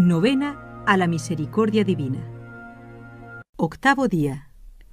Novena a la Misericordia Divina. Octavo día.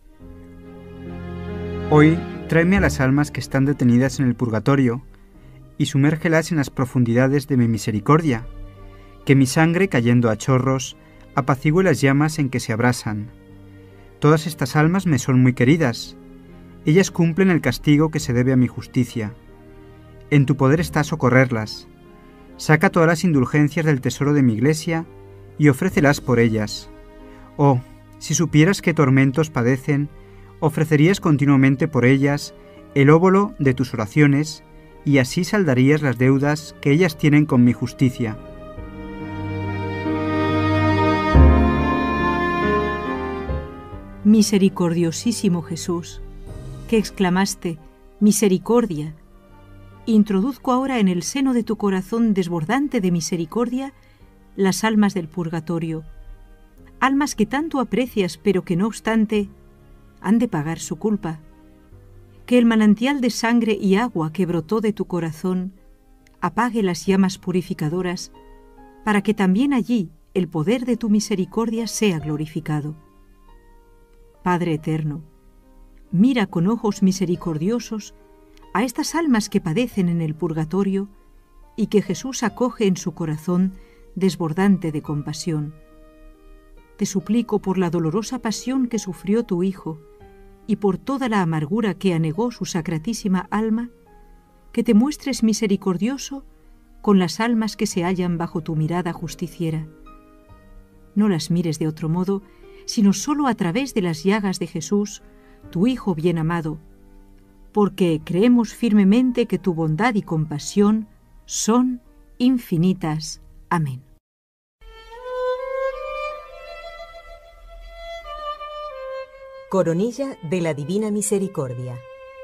Hoy tráeme a las almas que están detenidas en el purgatorio y sumérgelas en las profundidades de mi misericordia, que mi sangre, cayendo a chorros, apacigüe las llamas en que se abrasan. Todas estas almas me son muy queridas. Ellas cumplen el castigo que se debe a mi justicia. En tu poder está socorrerlas. Saca todas las indulgencias del tesoro de mi iglesia y ofrécelas por ellas. Oh, si supieras qué tormentos padecen, ofrecerías continuamente por ellas el óbolo de tus oraciones y así saldarías las deudas que ellas tienen con mi justicia. Misericordiosísimo Jesús, que exclamaste, misericordia, introduzco ahora en el seno de tu corazón desbordante de misericordia las almas del purgatorio, almas que tanto aprecias pero que no obstante han de pagar su culpa. Que el manantial de sangre y agua que brotó de tu corazón apague las llamas purificadoras para que también allí el poder de tu misericordia sea glorificado. Padre eterno, mira con ojos misericordiosos a estas almas que padecen en el purgatorio y que Jesús acoge en su corazón desbordante de compasión. Te suplico por la dolorosa pasión que sufrió tu Hijo y por toda la amargura que anegó su sacratísima alma, que te muestres misericordioso con las almas que se hallan bajo tu mirada justiciera. No las mires de otro modo, sino sólo a través de las llagas de Jesús, tu Hijo bien amado, porque creemos firmemente que tu bondad y compasión son infinitas. Amén. Coronilla de la Divina Misericordia.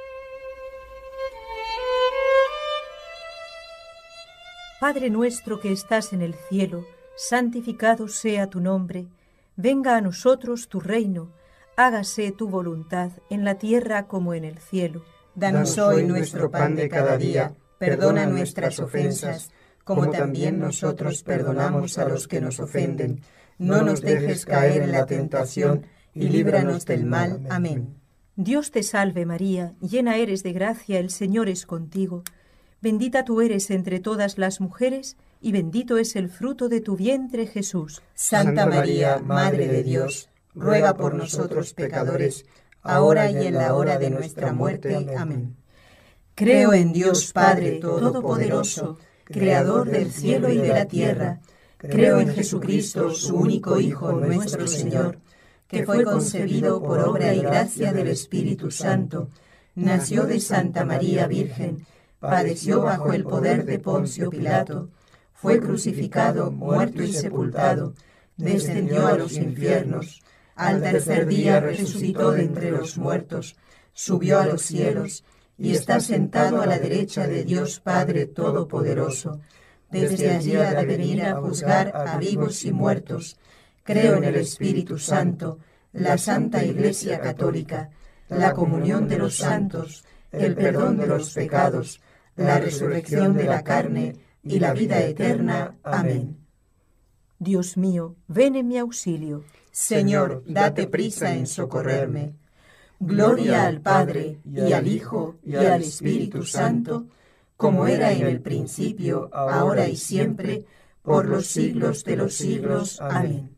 Padre nuestro que estás en el cielo, santificado sea tu nombre. Venga a nosotros tu reino, hágase tu voluntad en la tierra como en el cielo. Danos hoy nuestro pan de cada día, perdona nuestras ofensas, como también nosotros perdonamos a los que nos ofenden. No nos dejes caer en la tentación y líbranos del mal. Amén. Dios te salve María, llena eres de gracia, el Señor es contigo. Bendita tú eres entre todas las mujeres, y bendito es el fruto de tu vientre, Jesús. Santa María, Madre de Dios, ruega por nosotros pecadores, ahora y en la hora de nuestra muerte. Amén. Creo en Dios Padre Todopoderoso, Creador del cielo y de la tierra. Creo en Jesucristo, su único Hijo, nuestro Señor, que fue concebido por obra y gracia del Espíritu Santo, nació de Santa María Virgen, padeció bajo el poder de Poncio Pilato, fue crucificado, muerto y sepultado, descendió a los infiernos, al tercer día resucitó de entre los muertos, subió a los cielos y está sentado a la derecha de Dios Padre Todopoderoso. Desde allí ha de venir a juzgar a vivos y muertos. Creo en el Espíritu Santo, la Santa Iglesia Católica, la comunión de los santos, el perdón de los pecados, la resurrección de la carne y la vida eterna. Amén. Dios mío, ven en mi auxilio. Señor, date prisa en socorrerme. Gloria al Padre, y al Hijo, y al Espíritu Santo, como era en el principio, ahora y siempre, por los siglos de los siglos. Amén.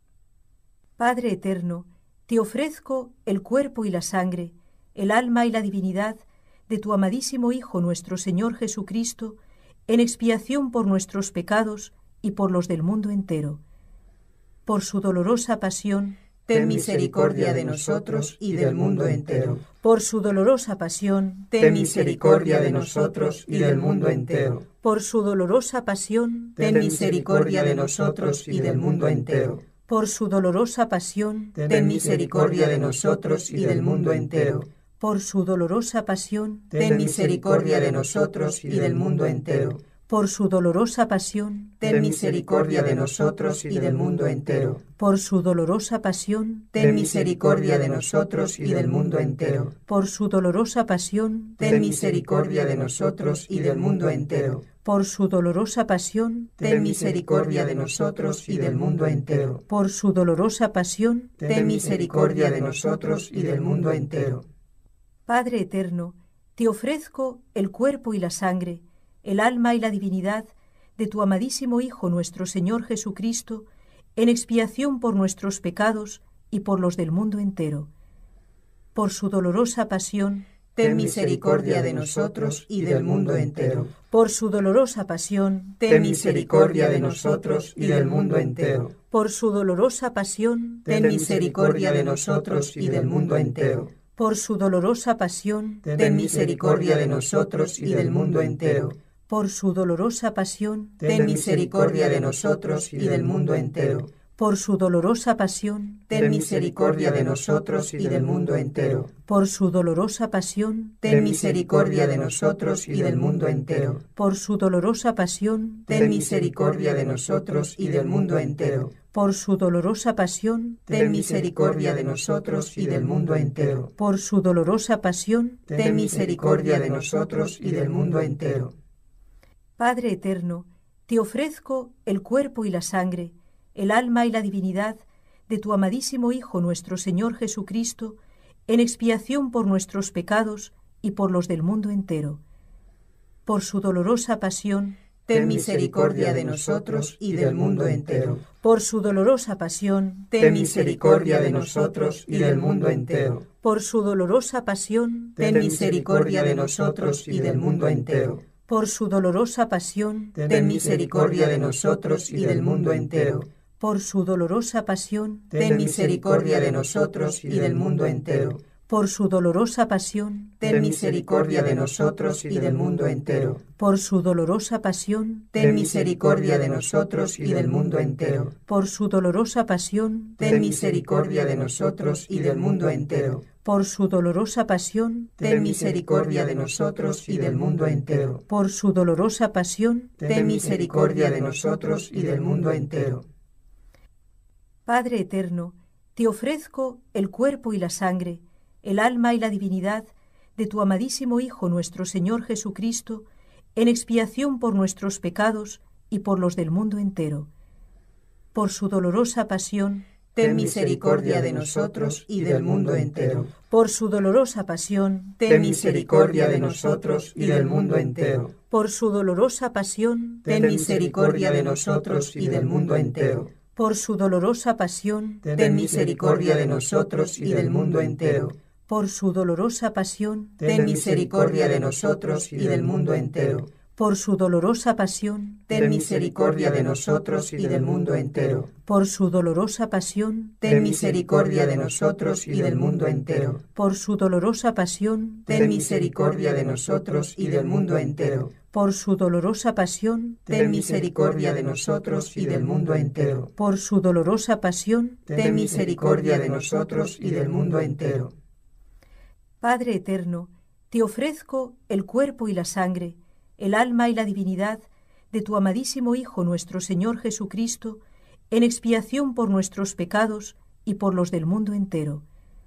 Padre eterno, te ofrezco el cuerpo y la sangre, el alma y la divinidad de tu amadísimo Hijo nuestro Señor Jesucristo, en expiación por nuestros pecados y por los del mundo entero. Por su dolorosa pasión, ten misericordia de nosotros y del mundo entero. Por su dolorosa pasión, ten misericordia de nosotros y del mundo entero. Por su dolorosa pasión, ten misericordia de nosotros y del mundo entero. Por su dolorosa pasión, ten misericordia de nosotros y del mundo entero. Por su dolorosa pasión, ten misericordia de nosotros y del mundo entero. por su dolorosa pasión, ten misericordia de nosotros y del mundo entero. por su dolorosa pasión, Ten misericordia de nosotros y del mundo entero. por su dolorosa pasión, Ten misericordia de nosotros y del mundo entero. por su dolorosa pasión, Ten misericordia de nosotros y del mundo entero. por su dolorosa pasión, Ten misericordia de nosotros y del mundo entero. Padre eterno, te ofrezco el cuerpo y la sangre, el alma y la divinidad de tu amadísimo Hijo nuestro Señor Jesucristo, en expiación por nuestros pecados y por los del mundo entero. Por su dolorosa pasión, Ten misericordia de nosotros y del mundo entero. por su dolorosa pasión, Ten misericordia de nosotros y del mundo entero. por su dolorosa pasión, Ten misericordia de nosotros y del mundo entero. por su dolorosa pasión, Ten misericordia de nosotros y del mundo entero. por su dolorosa pasión, Ten misericordia de nosotros y del mundo entero. por su dolorosa pasión, Ten misericordia de nosotros y del mundo entero. por su dolorosa pasión, Ten misericordia de nosotros y del mundo entero. por su dolorosa pasión, Ten misericordia de nosotros y del mundo entero. por su dolorosa pasión, Ten misericordia de nosotros y del mundo entero. por su dolorosa pasión, Ten misericordia de nosotros y del mundo entero. Padre eterno, te ofrezco el cuerpo y la sangre, el alma y la divinidad de tu amadísimo Hijo nuestro Señor Jesucristo, en expiación por nuestros pecados y por los del mundo entero. Por su dolorosa pasión, Ten misericordia de nosotros y del mundo entero. por su dolorosa pasión, Ten misericordia de nosotros y del mundo entero. por su dolorosa pasión, Ten misericordia de nosotros y del mundo entero. por su dolorosa pasión, Ten misericordia de nosotros y del mundo entero. por su dolorosa pasión, Ten misericordia de nosotros y del mundo entero. por su dolorosa pasión, Ten misericordia de nosotros y del mundo entero. por su dolorosa pasión, Ten misericordia de nosotros y del mundo entero. por su dolorosa pasión, Ten misericordia de nosotros y del mundo entero. por su dolorosa pasión, Ten misericordia de nosotros y del mundo entero. por su dolorosa pasión, Ten misericordia de nosotros y del mundo entero. Padre eterno, te ofrezco el cuerpo y la sangre, el alma y la divinidad de tu amadísimo Hijo nuestro Señor Jesucristo, en expiación por nuestros pecados y por los del mundo entero. Por su dolorosa pasión, Ten misericordia de nosotros y del mundo entero. por su dolorosa pasión, Ten misericordia de nosotros y del mundo entero. por su dolorosa pasión, Ten misericordia de nosotros y del mundo entero. por su dolorosa pasión, Ten misericordia de nosotros y del mundo entero. por su dolorosa pasión, Ten misericordia de nosotros y del mundo entero. por su dolorosa pasión, Ten misericordia de nosotros y del mundo entero. por su dolorosa pasión, Ten misericordia de nosotros y del mundo entero. por su dolorosa pasión, Ten misericordia de nosotros y del mundo entero. por su dolorosa pasión, Ten misericordia de nosotros y del mundo entero. por su dolorosa pasión, Ten misericordia de nosotros y del mundo entero. Padre eterno, te ofrezco el cuerpo y la sangre, el alma y la divinidad de tu amadísimo Hijo nuestro Señor Jesucristo, en expiación por nuestros pecados y por los del mundo entero.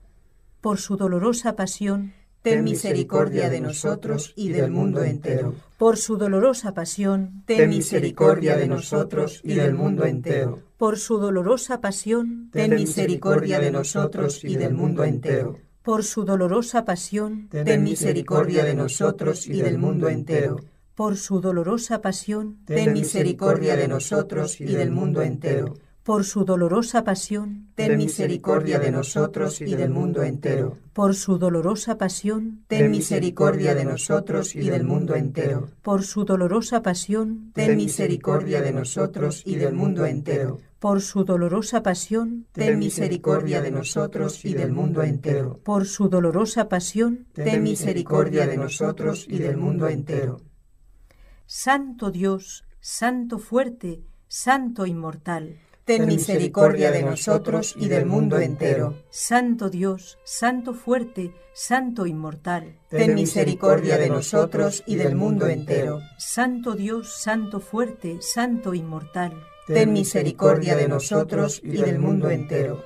Por su dolorosa pasión, Ten misericordia de nosotros y del mundo entero. por su dolorosa pasión, Ten misericordia de nosotros y del mundo entero. por su dolorosa pasión, Ten misericordia de nosotros y del mundo entero. por su dolorosa pasión, Ten misericordia de nosotros y del mundo entero. por su dolorosa pasión, Ten misericordia de nosotros y del mundo entero. por su dolorosa pasión, Ten misericordia de nosotros y del mundo entero. por su dolorosa pasión, Ten misericordia de nosotros y del mundo entero. por su dolorosa pasión, Ten misericordia de nosotros y del mundo entero. por su dolorosa pasión, Ten misericordia de nosotros y del mundo entero. por su dolorosa pasión, Ten misericordia de nosotros y del mundo entero. Santo Dios, Santo fuerte, Santo inmortal, ten misericordia de nosotros y del mundo entero. Santo Dios, Santo fuerte, Santo inmortal, ten misericordia de nosotros y del mundo entero. Santo Dios, Santo fuerte, Santo inmortal, ten misericordia de nosotros y del mundo entero.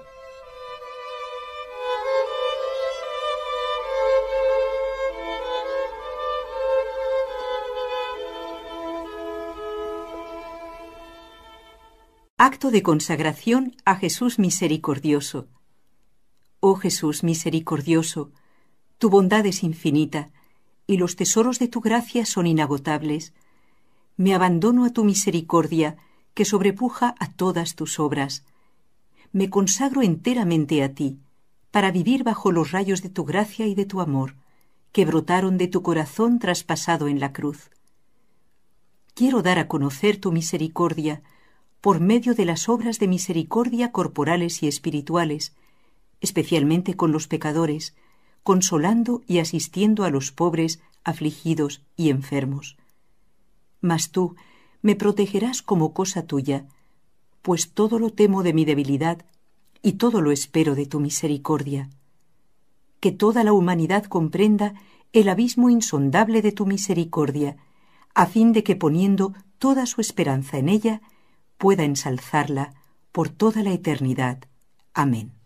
Acto de consagración a Jesús misericordioso. Oh Jesús misericordioso, tu bondad es infinita y los tesoros de tu gracia son inagotables. Me abandono a tu misericordia que sobrepuja a todas tus obras. Me consagro enteramente a ti para vivir bajo los rayos de tu gracia y de tu amor, que brotaron de tu corazón traspasado en la cruz. Quiero dar a conocer tu misericordia por medio de las obras de misericordia corporales y espirituales, especialmente con los pecadores, consolando y asistiendo a los pobres, afligidos y enfermos. Mas tú me protegerás como cosa tuya, pues todo lo temo de mi debilidad y todo lo espero de tu misericordia. Que toda la humanidad comprenda el abismo insondable de tu misericordia, a fin de que poniendo toda su esperanza en ella, pueda ensalzarla por toda la eternidad. Amén.